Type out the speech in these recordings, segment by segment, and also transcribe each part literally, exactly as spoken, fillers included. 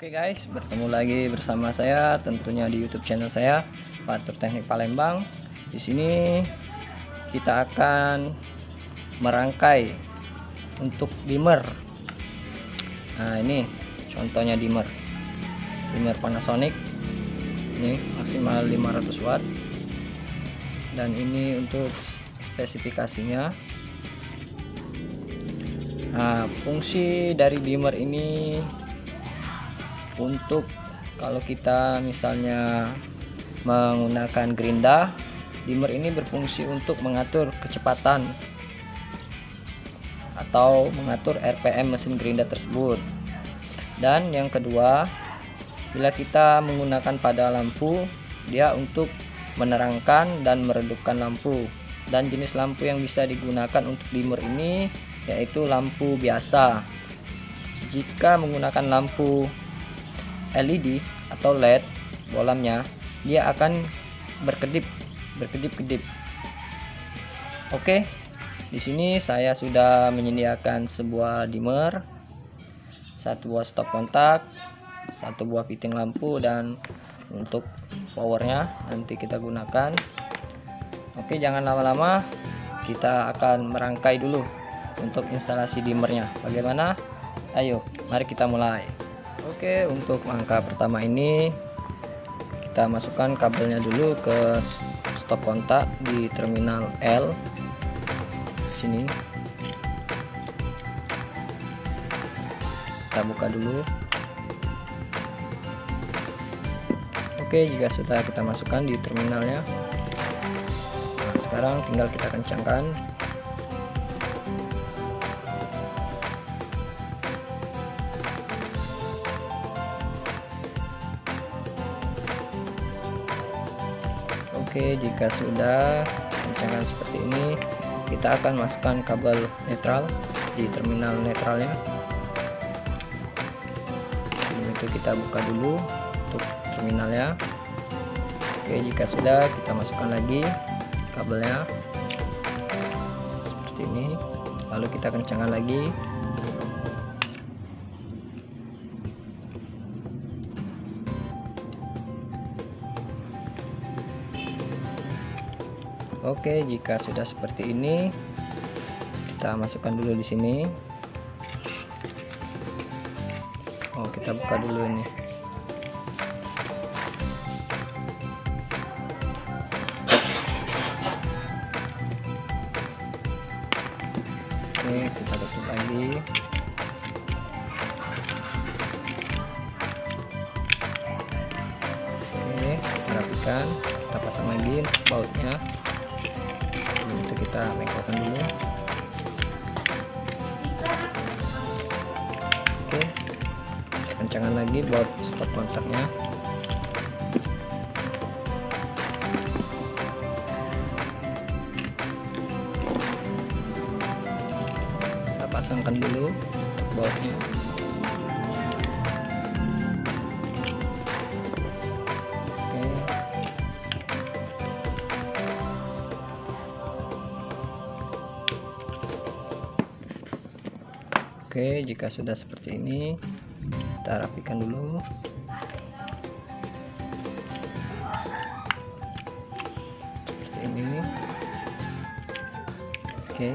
Oke guys, bertemu lagi bersama saya tentunya di YouTube channel saya, Fatur Teknik Palembang. Di sini kita akan merangkai untuk dimmer. Nah, ini contohnya dimmer. Dimmer Panasonic. Ini maksimal lima ratus watt. Dan ini untuk spesifikasinya. Nah, fungsi dari dimmer ini untuk kalau kita misalnya menggunakan gerinda, dimmer ini berfungsi untuk mengatur kecepatan atau mengatur R P M mesin gerinda tersebut. Dan yang kedua, bila kita menggunakan pada lampu, dia untuk menerangkan dan meredupkan lampu. Dan jenis lampu yang bisa digunakan untuk dimmer ini yaitu lampu biasa. Jika menggunakan lampu L E D atau L E D bolamnya, dia akan berkedip berkedip-kedip. Oke, di sini saya sudah menyediakan sebuah dimmer, satu buah stop kontak, satu buah fitting lampu, dan untuk powernya nanti kita gunakan. Oke, jangan lama-lama, kita akan merangkai dulu untuk instalasi dimmernya. Bagaimana? Ayo, mari kita mulai. Oke, untuk langkah pertama ini kita masukkan kabelnya dulu ke stop kontak di terminal L sini. Kita buka dulu. Oke, jika sudah kita masukkan di terminalnya, nah, sekarang tinggal kita kencangkan. Oke, jika sudah kencangkan seperti ini, kita akan masukkan kabel netral di terminal netralnya. Itu kita buka dulu untuk terminalnya. Oke, jika sudah, kita masukkan lagi kabelnya seperti ini, lalu kita kencangkan lagi. Oke, jika sudah seperti ini, kita masukkan dulu di sini. Oh, kita buka dulu ini. Oke, kita tutup lagi. Oke, kita rapikan, kita pasang lagi untuk bautnya. Itu kita bengkokkan dulu. Oke, kencangkan lagi buat stop kontaknya. Kita pasangkan dulu bautnya. Oke, jika sudah seperti ini, kita rapikan dulu. Seperti ini. Oke.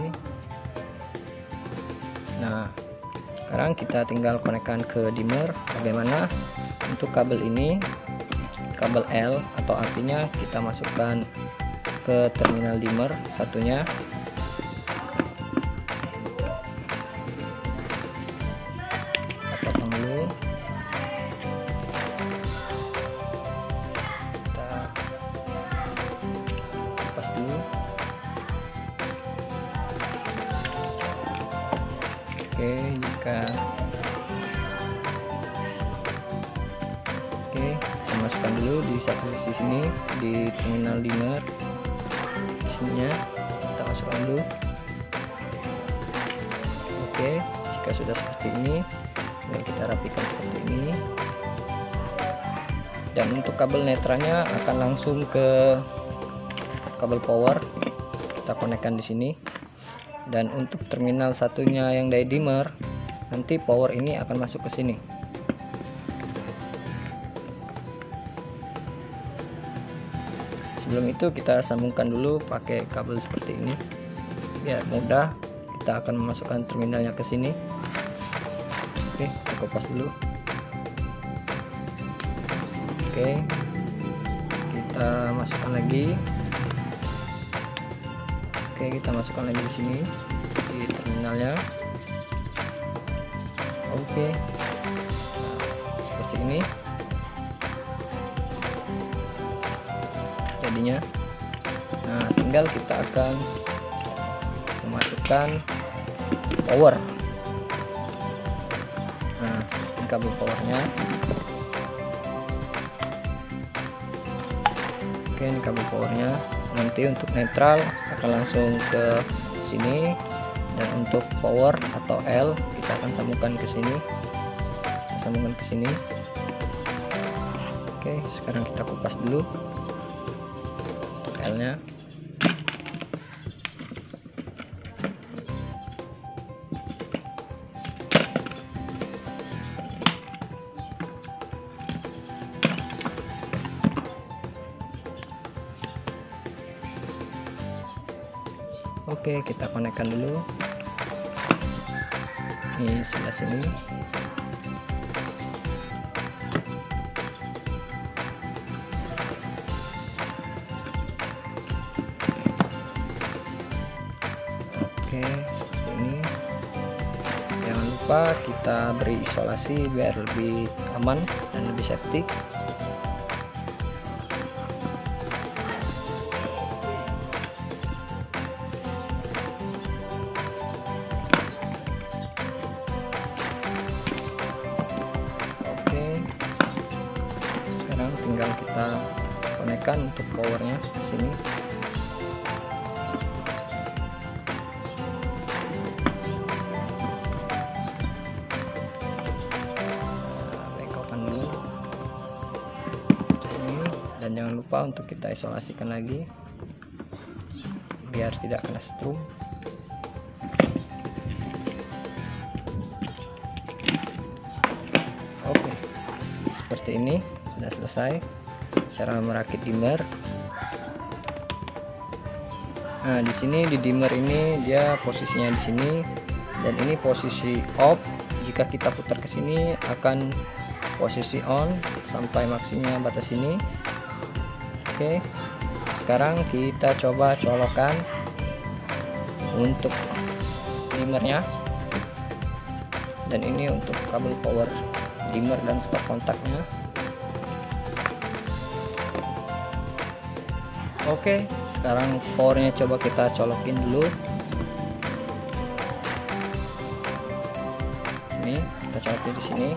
Nah, sekarang kita tinggal konekkan ke dimmer. Bagaimana? Untuk kabel ini, kabel L atau artinya kita masukkan ke terminal dimmer satunya. Oke, jika oke, kita masukkan dulu di satu sisi sini di terminal dimmer. Sininya kita masukkan dulu. Oke, jika sudah seperti ini, dan kita rapikan seperti ini. Dan untuk kabel netranya akan langsung ke kabel power. Kita konekkan di sini. Dan untuk terminal satunya yang dari dimmer, nanti power ini akan masuk ke sini. sebelum itu kita sambungkan dulu pakai kabel seperti ini biar mudah. Kita akan memasukkan terminalnya ke sini. Oke, kita kupas dulu. Oke, kita masukkan lagi. Oke, kita masukkan lagi di sini di terminalnya. Oke, nah, seperti ini jadinya. Nah, tinggal kita akan memasukkan power. Nah, ini kabel powernya. Oke, ini kabel powernya. Nanti untuk netral akan langsung ke sini, dan untuk power atau L kita akan sambungkan ke sini. Kita sambungkan ke sini. Oke, sekarang kita kupas dulu untuk L-nya. Oke, kita konekkan dulu. Ini sebelah sini. Oke, seperti ini. Jangan lupa kita beri isolasi biar lebih aman dan lebih safety. Tinggal kita konekkan untuk powernya di sini. Nah, bengkokkan dulu sini, dan jangan lupa untuk kita isolasikan lagi biar tidak kena strum. Oke, seperti ini. Sudah selesai cara merakit dimmer. Nah, di sini di dimmer ini dia posisinya di sini, dan ini posisi off. Jika kita putar ke sini akan posisi on sampai maksimal batas ini. Oke, sekarang kita coba colokan untuk dimmernya, dan ini untuk kabel power dimmer dan stop kontaknya. Oke, sekarang powernya coba kita colokin dulu. Ini kita colokin di sini.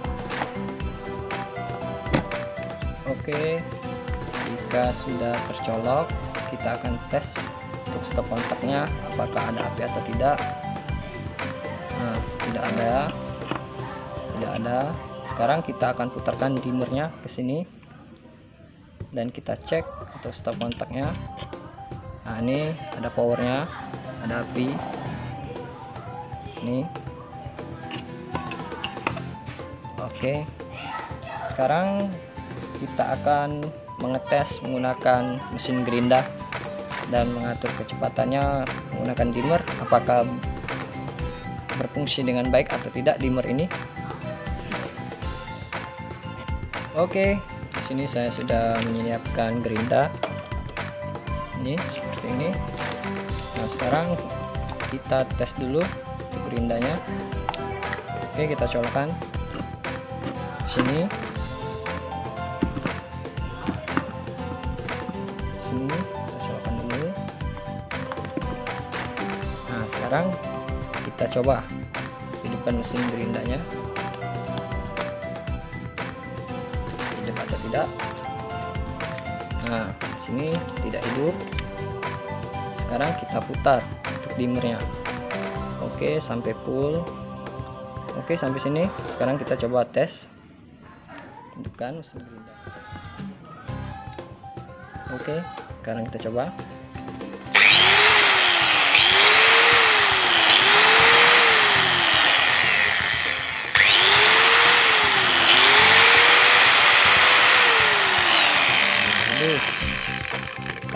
Oke, jika sudah tercolok, kita akan tes untuk stop kontaknya apakah ada api atau tidak. Nah, tidak ada, tidak ada. Sekarang kita akan putarkan dimmernya ke sini, dan kita cek untuk stop kontaknya. Nah, ini ada powernya, ada api. Ini. Oke, sekarang kita akan mengetes menggunakan mesin gerinda dan mengatur kecepatannya menggunakan dimmer, apakah berfungsi dengan baik atau tidak dimmer ini. Oke, di sini saya sudah menyiapkan gerinda. Ini seperti ini. Nah, sekarang kita tes dulu untuk gerindanya. Oke, kita colokkan sini, sini kita colokkan dulu. Nah, sekarang kita coba hidupkan mesin gerindanya, hidup atau tidak. Nah, sini tidak hidup. Sekarang kita putar untuk dimmernya. Oke, sampai full. Oke, sampai sini. Sekarang kita coba tes. Hidupkan mesin gerinda. Oke, sekarang kita coba.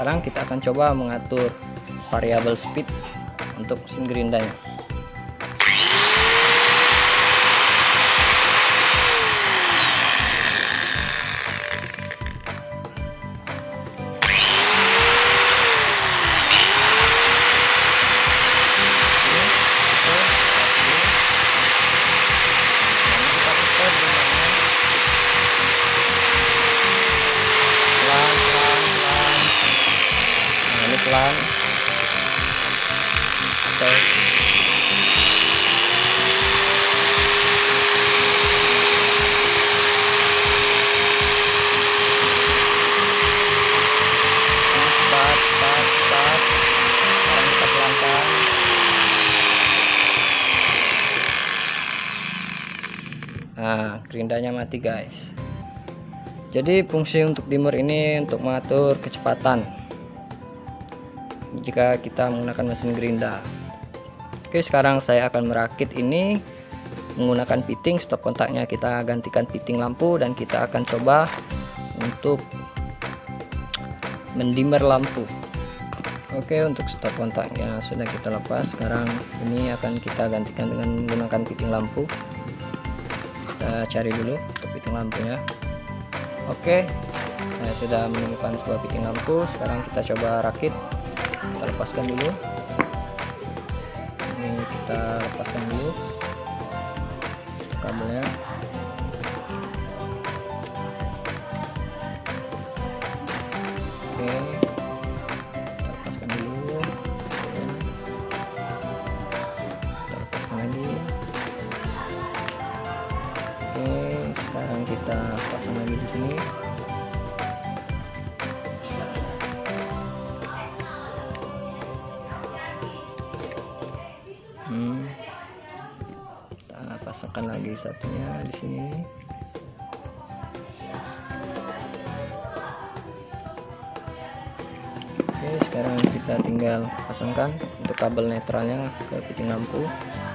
Sekarang kita akan coba mengatur variabel speed untuk mesin gerindanya. Pelan, oke. Cepat, cepat, cepat. Sekarang kita pelankan. Nah, gerindanya mati guys. Jadi fungsi untuk dimmer ini untuk mengatur kecepatan jika kita menggunakan mesin gerinda. Oke, sekarang saya akan merakit ini menggunakan fitting. Stop kontaknya kita gantikan fitting lampu, dan kita akan coba untuk mendimmer lampu. Oke, untuk stop kontaknya sudah kita lepas. Sekarang ini akan kita gantikan dengan menggunakan fitting lampu. Kita cari dulu untuk fitting lampunya. Oke, saya sudah menemukan sebuah fitting lampu. Sekarang kita coba rakit. Kita lepaskan dulu, ini kita lepaskan dulu kabelnya. Oke, kita lepaskan dulu, kita lepaskan lagi. Oke, sekarang kita pasang lagi di sini. Hmm, kita pasangkan lagi satunya di sini. Oke, sekarang kita tinggal pasangkan untuk kabel netralnya ke fitting lampu.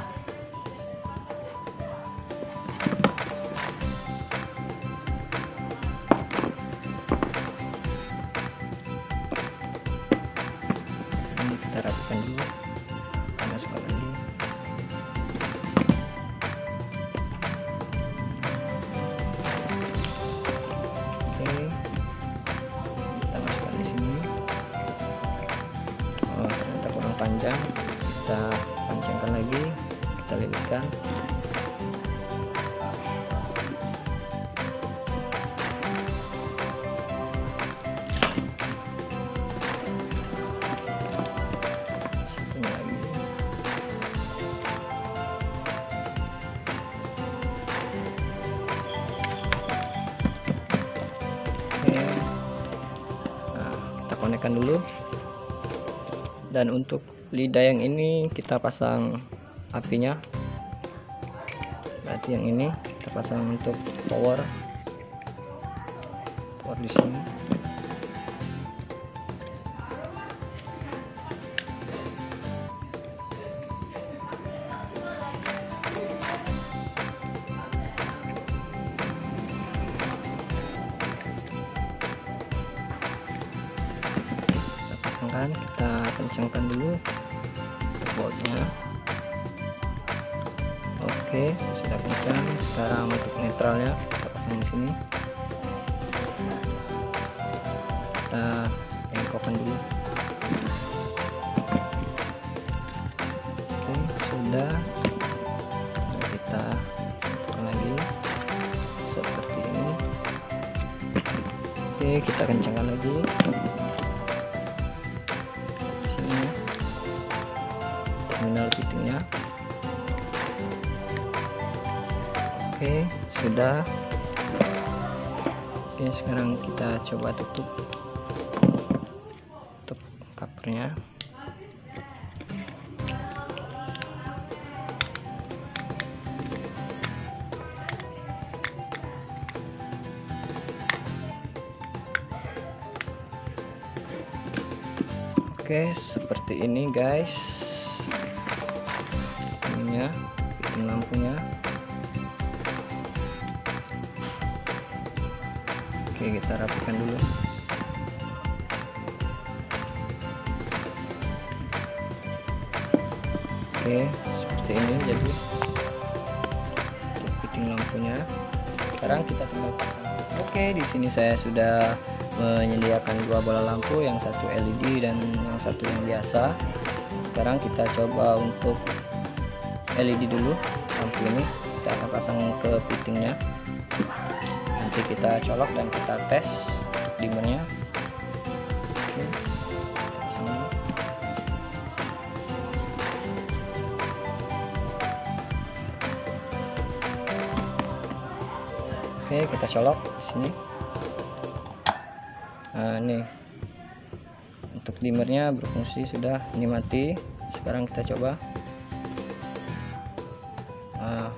Ini kita rapikan dulu. Masukkan lagi. Oke, kita masukkan di sini. Oh, ternyata kurang panjang. Kita panjangkan lagi. Kita lilitkan. Konekkan dulu, dan untuk lidah yang ini kita pasang apinya, berarti yang ini kita pasang untuk power power di sini. Kita kencangkan dulu bautnya. Oke, sudah kencang. Sekarang untuk netralnya kita pasang di sini. Kita bengkokkan dulu. Oke, sudah. Nah, kita tekan lagi seperti ini. Oke, kita kencangkan lagi. Terminal fittingnya. Oke, sudah. Oke, sekarang kita coba tutup tutup covernya. Oke, seperti ini guys. Ininya, fitting lampunya. Oke, kita rapikan dulu. Oke, seperti ini jadi untuk fitting lampunya. Sekarang kita tinggal pasang. Oke, di sini saya sudah menyediakan dua bola lampu, yang satu L E D dan yang satu yang biasa. Sekarang kita coba untuk L E D dulu. Lampu ini kita akan pasang ke fittingnya, nanti kita colok dan kita tes untuk dimmernya. Oke, pasang dulu. Oke, kita colok di sini. Nah, ini untuk dimmernya berfungsi sudah, ini mati. Sekarang kita coba. Nah,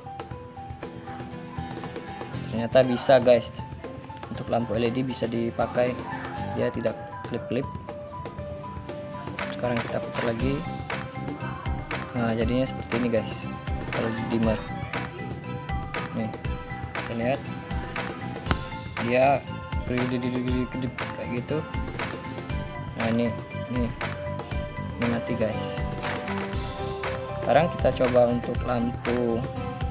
ternyata bisa guys, untuk lampu L E D bisa dipakai, dia tidak klip-klip. Sekarang kita putar lagi. Nah, jadinya seperti ini guys kalau di dimmer. Nih, kita lihat dia kedip kayak gitu. Nah, ini nih ini mati guys. Sekarang kita coba untuk lampu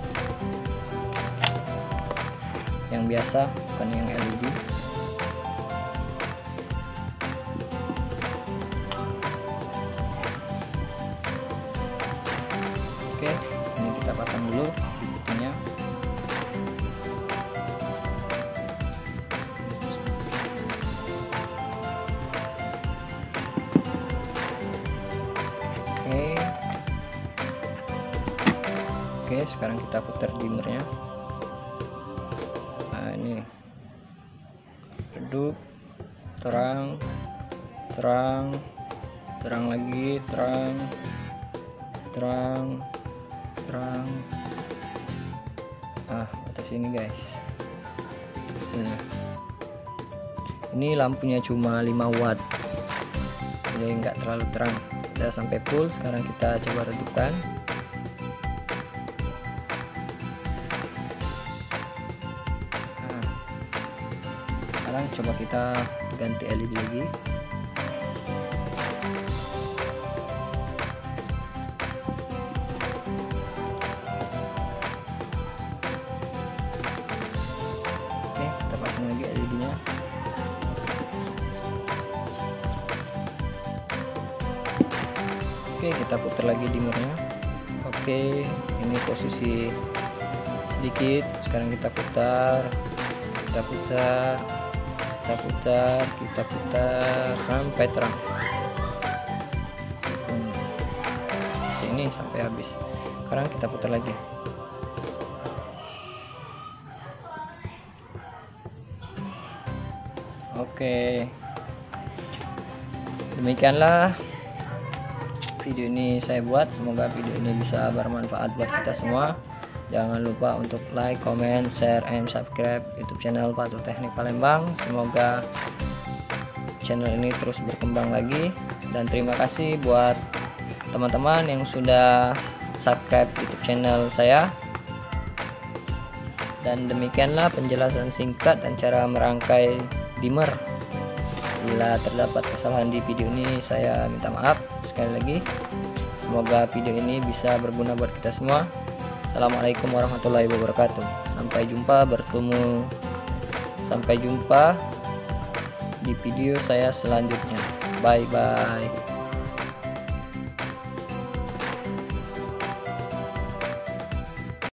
yang biasa, bukan yang L E D. Oke, ini kita pasang dulu fittingnya. Oke. Oke, sekarang kita putar dimmernya. Nah, ini redup, terang, terang, terang lagi, terang, terang, terang. Ah, atas sini guys. Sini. Ini lampunya cuma lima watt, jadi nggak terlalu terang. Sudah sampai full. Sekarang kita coba redupkan. Sekarang coba kita ganti L E D lagi. Oke, kita pasang lagi L E D-nya. Oke, kita putar lagi dimmernya. Oke, ini posisi sedikit. Sekarang kita putar, kita putar, kita putar, kita putar sampai terang. Hmm. Ini sampai habis. Sekarang kita putar lagi. Oke, demikianlah video ini saya buat. Semoga video ini bisa bermanfaat buat kita semua. Jangan lupa untuk like, comment, share, and subscribe YouTube channel Patuh Teknik Palembang. Semoga channel ini terus berkembang lagi. Dan terima kasih buat teman-teman yang sudah subscribe YouTube channel saya. Dan demikianlah penjelasan singkat dan cara merangkai dimmer. Bila terdapat kesalahan di video ini, saya minta maaf sekali lagi. Semoga video ini bisa berguna buat kita semua. Assalamualaikum warahmatullahi wabarakatuh. Sampai jumpa, bertemu sampai jumpa di video saya selanjutnya. Bye bye.